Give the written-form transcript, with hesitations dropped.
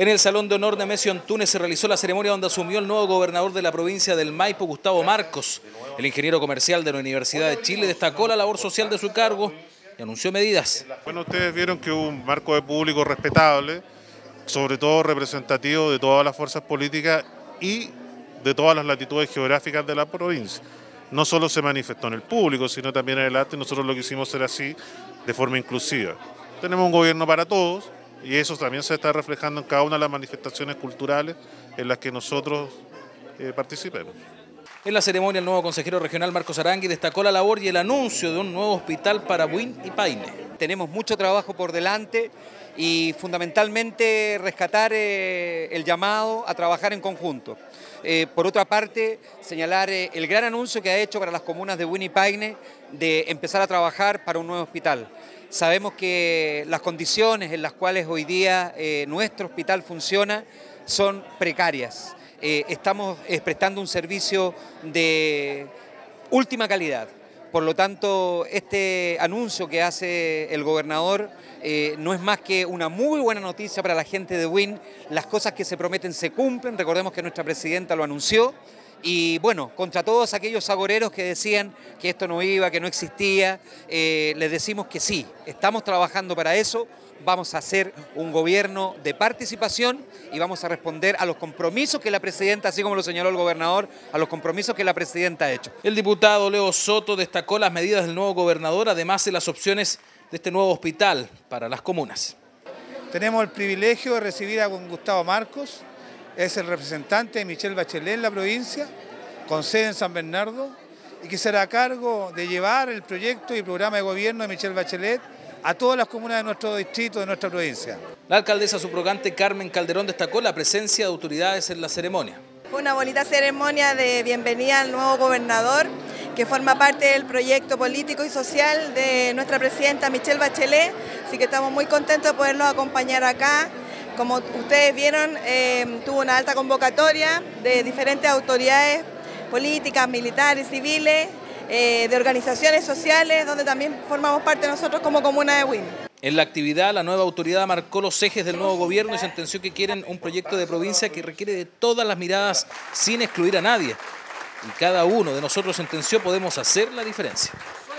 En el Salón de Honor Nemesio Antunes se realizó la ceremonia donde asumió el nuevo gobernador de la provincia del Maipo, Gustavo Marcos. El ingeniero comercial de la Universidad de Chile destacó la labor social de su cargo y anunció medidas. Bueno, ustedes vieron que hubo un marco de público respetable, sobre todo representativo de todas las fuerzas políticas y de todas las latitudes geográficas de la provincia. No solo se manifestó en el público, sino también en el arte, y nosotros lo quisimos hacer así, de forma inclusiva. Tenemos un gobierno para todos, y eso también se está reflejando en cada una de las manifestaciones culturales en las que nosotros participemos. En la ceremonia, el nuevo consejero regional Marcos Arangui destacó la labor y el anuncio de un nuevo hospital para Buin y Paine. Tenemos mucho trabajo por delante y fundamentalmente rescatar el llamado a trabajar en conjunto. Por otra parte, señalar el gran anuncio que ha hecho para las comunas de Buin y Paine de empezar a trabajar para un nuevo hospital. Sabemos que las condiciones en las cuales hoy día nuestro hospital funciona son precarias. Estamos prestando un servicio de última calidad. Por lo tanto, este anuncio que hace el gobernador no es más que una muy buena noticia para la gente de Buin. Las cosas que se prometen se cumplen, recordemos que nuestra presidenta lo anunció. Y bueno, contra todos aquellos agoreros que decían que esto no iba, que no existía, les decimos que sí, estamos trabajando para eso. Vamos a hacer un gobierno de participación y vamos a responder a los compromisos que la presidenta, así como lo señaló el gobernador, a los compromisos que la presidenta ha hecho. El diputado Leo Soto destacó las medidas del nuevo gobernador, además de las opciones de este nuevo hospital para las comunas. Tenemos el privilegio de recibir a Gustavo Marcos, es el representante de Michelle Bachelet en la provincia, con sede en San Bernardo, y que será a cargo de llevar el proyecto y programa de gobierno de Michelle Bachelet a todas las comunas de nuestro distrito, de nuestra provincia. La alcaldesa subrogante Carmen Calderón destacó la presencia de autoridades en la ceremonia. Fue una bonita ceremonia de bienvenida al nuevo gobernador, que forma parte del proyecto político y social de nuestra presidenta Michelle Bachelet, así que estamos muy contentos de poderlos acompañar acá. Como ustedes vieron, tuvo una alta convocatoria de diferentes autoridades políticas, militares, civiles, de organizaciones sociales, donde también formamos parte nosotros como comuna de Buin. En la actividad, la nueva autoridad marcó los ejes del nuevo gobierno y sentenció que quieren un proyecto de provincia que requiere de todas las miradas sin excluir a nadie. Y cada uno de nosotros sentenció podemos hacer la diferencia.